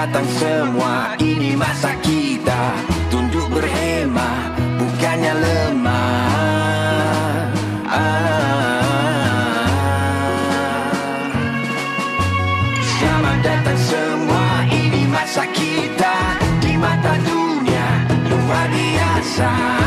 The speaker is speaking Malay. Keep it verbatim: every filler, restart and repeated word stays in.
datang semua, ini masa kita tunduk berhemah, bukannya lemah. ah. Selamat datang semua, ini masa kita, di mata dunia luar biasa.